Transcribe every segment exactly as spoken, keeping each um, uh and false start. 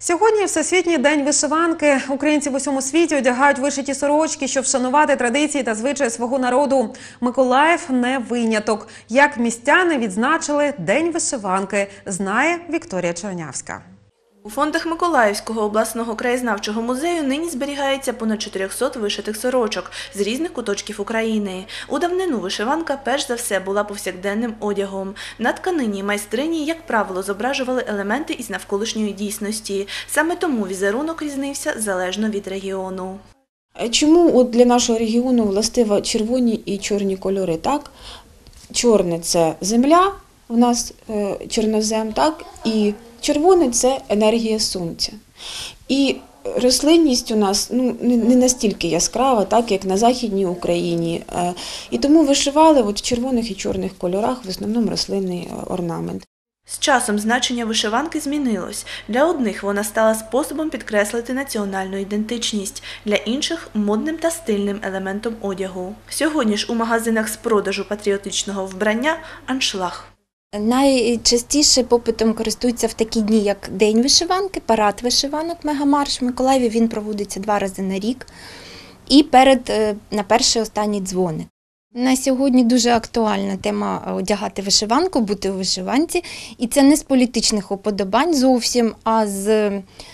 Сьогодні Всесвітній день вишиванки. Українці в усьому світі одягають вишиті сорочки, щоб вшанувати традиції та звичаї свого народу. Миколаїв не виняток. Як містяни відзначили День вишиванки, знає Вікторія Чернявська. У фондах Миколаївського обласного краєзнавчого музею нині зберігається понад чотириста вишитих сорочок з різних куточків України. У давнину вишиванка перш за все була повсякденним одягом. На тканині майстрині, як правило, зображували елементи із навколишньої дійсності. Саме тому візерунок різнився залежно від регіону. Чому от для нашого регіону властиво червоні і чорні кольори? Так? Чорне – це земля, у нас е, чорнозем, так? І червоне – це енергія сонця. І рослинність у нас ну, не настільки яскрава, так, як на Західній Україні. І тому вишивали от в червоних і чорних кольорах в основному рослинний орнамент. З часом значення вишиванки змінилось. Для одних вона стала способом підкреслити національну ідентичність, для інших – модним та стильним елементом одягу. Сьогодні ж у магазинах з продажу патріотичного вбрання – аншлаг. Найчастіше попитом користуються в такі дні, як День вишиванки, парад вишиванок, мегамарш в Миколаєві. Він проводиться два рази на рік. І перед, на перший останній дзвоник. На сьогодні дуже актуальна тема одягати вишиванку, бути у вишиванці. І це не з політичних уподобань зовсім, а з,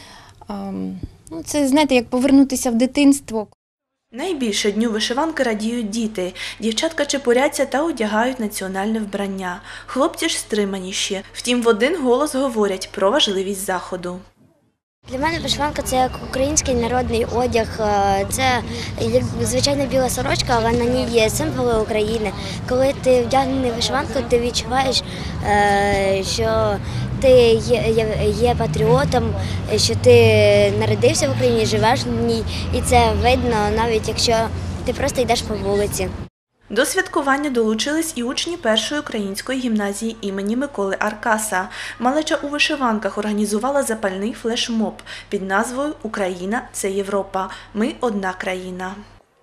ну, це, знаєте, як повернутися в дитинство. Найбільше Дню вишиванки радіють діти. Дівчатка чепуряться та одягають національне вбрання. Хлопці ж стриманіші. Втім, в один голос говорять про важливість заходу. Для мене вишиванка – це як український народний одяг, це як звичайна біла сорочка, але на ній є символи України. Коли ти вдягнений в вишиванку, ти відчуваєш, що ти є, є, є патріотом, що ти народився в Україні, живеш в ній, і це видно навіть якщо ти просто йдеш по вулиці. До святкування долучились і учні першої української гімназії імені Миколи Аркаса. Малеча у вишиванках організувала запальний флешмоб під назвою «Україна – це Європа. Ми – одна країна».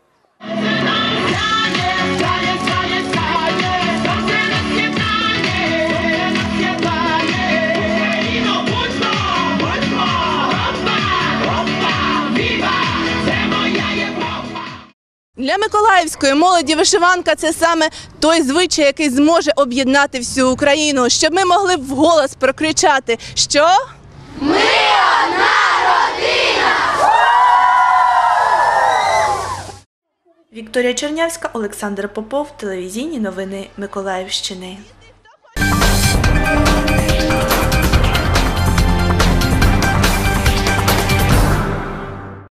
Для миколаївської молоді вишиванка – це саме той звичай, який зможе об'єднати всю Україну, щоб ми могли вголос прокричати, що ми одна родина! Вікторія Чернявська, Олександр Попов, телевізійні новини Миколаївщини.